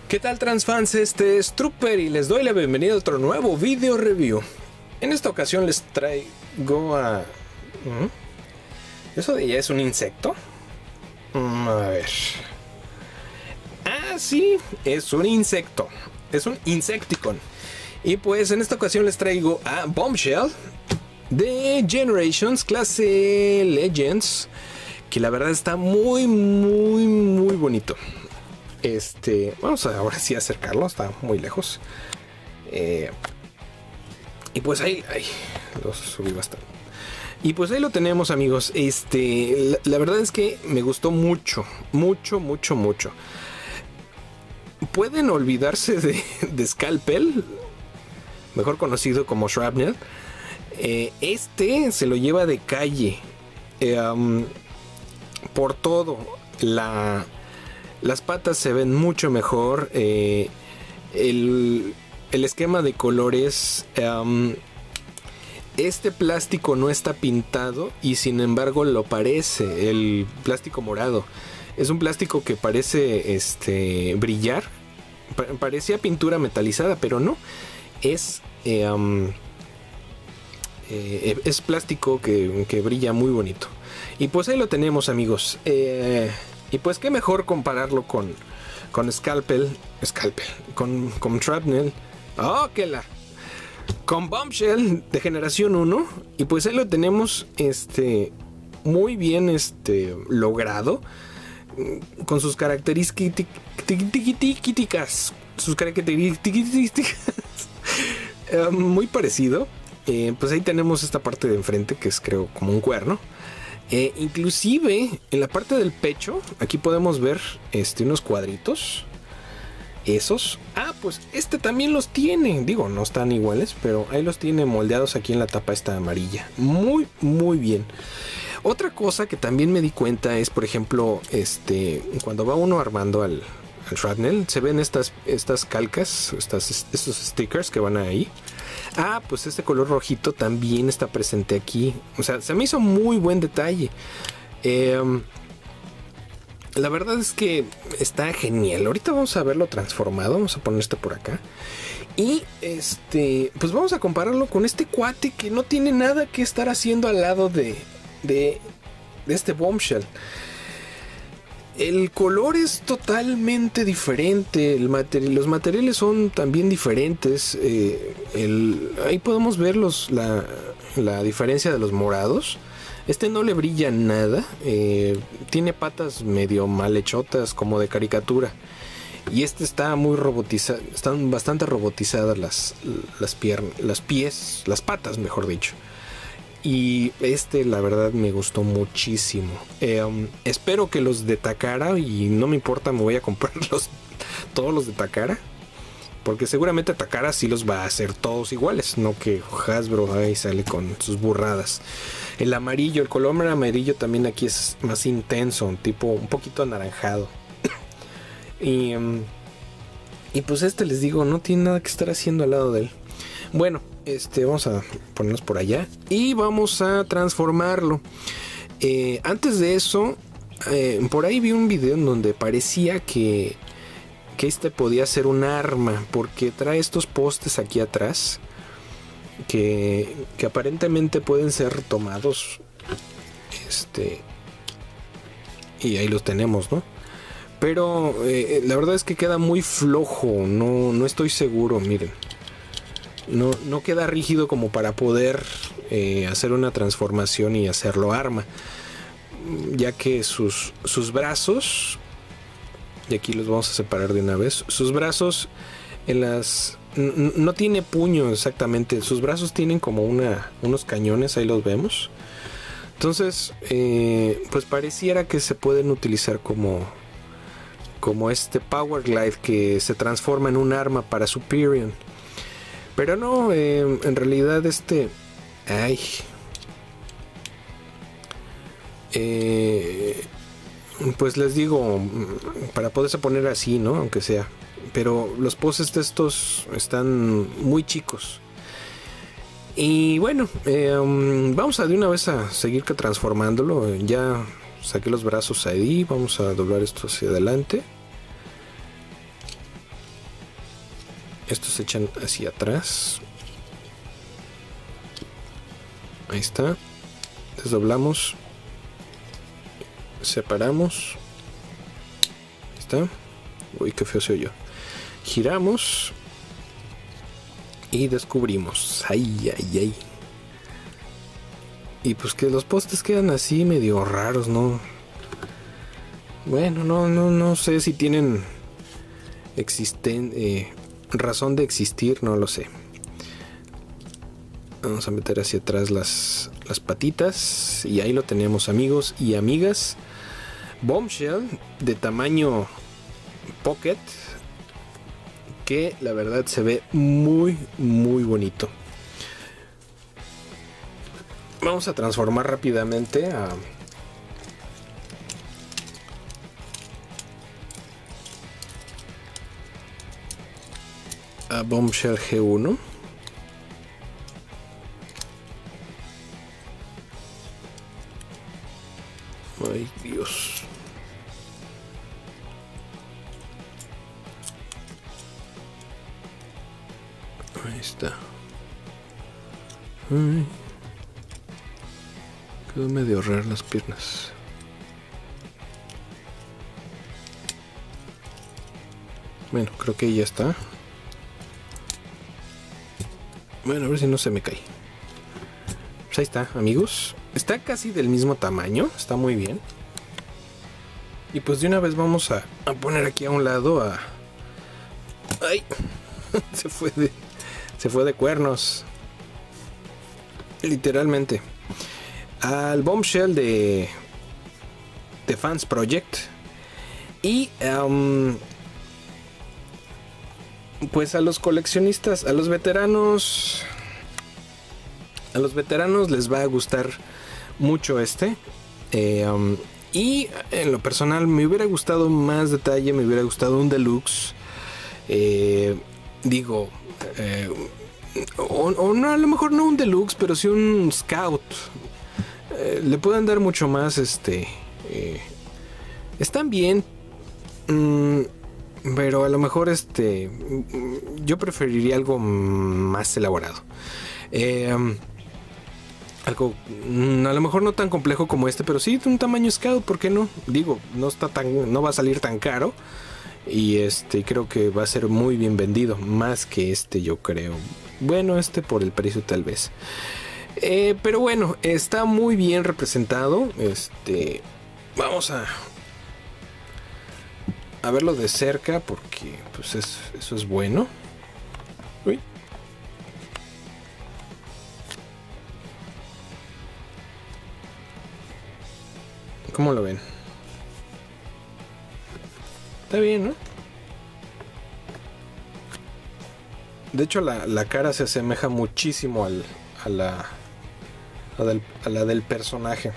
¿Qué tal, transfans? Este es Trooper y les doy la bienvenida a otro nuevo video review. En esta ocasión les traigo a... ¿Eso de ya es un insecto? A ver... Ah, sí, es un insecto. Es un Insecticon. Y pues en esta ocasión les traigo a Bombshell de Generations clase Legends, que la verdad está muy bonito. Vamos a ahora sí acercarlo, está muy lejos. Y pues ahí lo subí bastante. Y pues ahí lo tenemos, amigos. La verdad es que me gustó mucho. Pueden olvidarse de Scalpel, mejor conocido como Shrapnel. Se lo lleva de calle por todo. Las patas se ven mucho mejor. El esquema de colores. Este plástico no está pintado y sin embargo lo parece. El plástico morado es un plástico que parece brillar. Parecía pintura metalizada, pero no. Es plástico que brilla muy bonito. Y pues ahí lo tenemos, amigos. Y pues qué mejor compararlo con Scalpel, con Shrapnel, con Bombshell de generación 1. Y pues ahí lo tenemos muy bien logrado, con sus características, muy parecido. Pues ahí tenemos esta parte de enfrente que es, creo, como un cuerno. Inclusive en la parte del pecho aquí podemos ver unos cuadritos. Esos. Pues también los tiene. Digo, no están iguales, pero ahí los tiene moldeados aquí en la tapa esta amarilla. Muy bien. Otra cosa que también me di cuenta es, por ejemplo, cuando va uno armando al Shrapnel, se ven estas calcas, estos stickers que van ahí. Pues este color rojito también está presente aquí. O sea, se me hizo muy buen detalle. La verdad es que está genial. Ahorita vamos a verlo transformado. Vamos a poner por acá. Y pues vamos a compararlo con este cuate que no tiene nada que estar haciendo al lado de este Bombshell. El color es totalmente diferente. Los materiales son también diferentes. Ahí podemos ver la diferencia de los morados. No le brilla nada. Tiene patas medio mal hechotas, como de caricatura. Y está muy robotizado. Están bastante robotizadas las piernas, las patas, mejor dicho. Y la verdad me gustó muchísimo. Espero que los de Takara, y no me importa, me voy a comprar todos los de Takara, porque seguramente Takara sí los va a hacer todos iguales, no que Hasbro ahí sale con sus burradas. El color amarillo también aquí es más intenso, un poquito anaranjado. Y pues les digo, no tiene nada que estar haciendo al lado de él. Bueno, vamos a ponernos por allá y vamos a transformarlo. Antes de eso, por ahí vi un video en donde parecía que podía ser un arma, porque trae estos postes aquí atrás que aparentemente pueden ser tomados. Y ahí los tenemos, ¿no? Pero la verdad es que queda muy flojo. No estoy seguro, miren. No queda rígido como para poder hacer una transformación y hacerlo arma, ya que sus brazos, y aquí los vamos a separar de una vez, sus brazos no tiene puño exactamente, sus brazos tienen como unos cañones, ahí los vemos. Entonces pues pareciera que se pueden utilizar como Power Glide, que se transforma en un arma para Superior. Pero no, en realidad pues les digo, para poderse poner así, ¿no? Aunque sea. Pero los poses de estos están muy chicos. Y bueno, vamos de una vez a seguir transformándolo. Ya saqué los brazos ahí. Vamos a doblar esto hacia adelante. Estos se echan hacia atrás. Ahí está. Desdoblamos. Separamos. Ahí está. Uy, qué feo se oyó. Giramos. Y descubrimos. Ay, ay, ay. Y pues que los postes quedan así medio raros, ¿no? Bueno, no sé si tienen razón de existir, no lo sé. Vamos a meter hacia atrás las patitas. Y ahí lo tenemos, amigos y amigas. Bombshell de tamaño Pocket, que la verdad se ve muy bonito. Vamos a transformar rápidamente a Bombshell G1. Ay, Dios. Ahí está. Ay. Quedó medio raro las piernas. Bueno, creo que ya está. Bueno, a ver si no se me cae. Pues ahí está, amigos. Está casi del mismo tamaño. Está muy bien. Y pues de una vez vamos a poner aquí a un lado a... ¡Ay! Se fue de cuernos. Literalmente. Al Bombshell de Fans Project. Y pues a los coleccionistas, a los veteranos les va a gustar mucho este. Y en lo personal me hubiera gustado más detalle, me hubiera gustado un deluxe. O no, a lo mejor no un deluxe, pero sí un scout. Le pueden dar mucho más. Están bien, pero a lo mejor yo preferiría algo más elaborado. Algo a lo mejor no tan complejo como este, pero sí un tamaño scout, ¿por qué no? Digo, no va a salir tan caro. Y creo que va a ser muy bien vendido. Más que yo creo. Bueno, por el precio tal vez. Pero bueno, está muy bien representado. Vamos a verlo de cerca, porque pues eso es bueno. Uy. ¿Cómo lo ven? Está bien, ¿no? De hecho, la cara se asemeja muchísimo a la del personaje.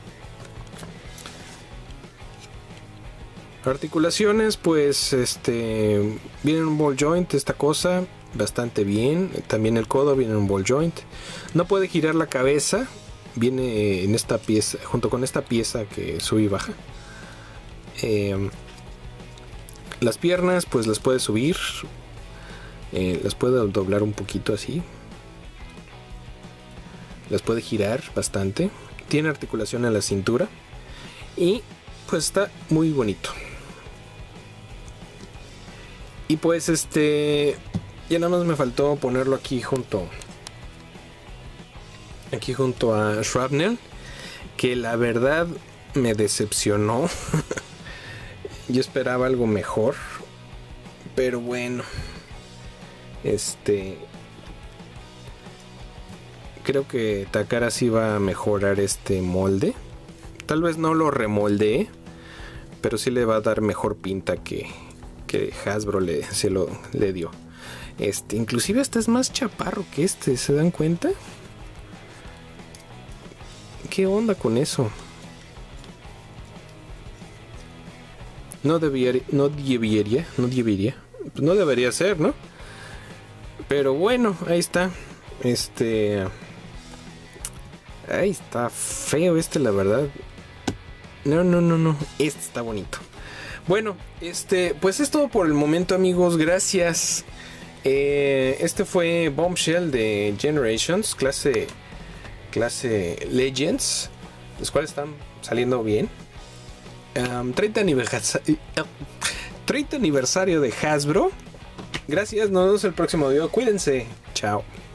Articulaciones, pues viene en un ball joint esta cosa, bastante bien. También el codo viene en un ball joint. No puede girar la cabeza, viene en esta pieza, junto con esta pieza que sube y baja. Las piernas, pues las puede subir, las puede doblar un poquito así. Las puede girar bastante. Tiene articulación en la cintura. Y pues está muy bonito. Y pues ya nada más me faltó ponerlo aquí junto a Shrapnel, que la verdad me decepcionó. Yo esperaba algo mejor, pero bueno, creo que Takara sí va a mejorar este molde. Tal vez no lo remoldee, pero sí le va a dar mejor pinta que Hasbro le dio. Inclusive hasta es más chaparro que ¿se dan cuenta? ¿Qué onda con eso? No debería ser, ¿no? Pero bueno, ahí está. Ahí está feo la verdad. No. Está bonito. Bueno, pues es todo por el momento, amigos. Gracias. Este fue Bombshell de Generations, clase Legends, los cuales están saliendo bien. 30 aniversario de Hasbro. Gracias, nos vemos el próximo video. Cuídense. Chao.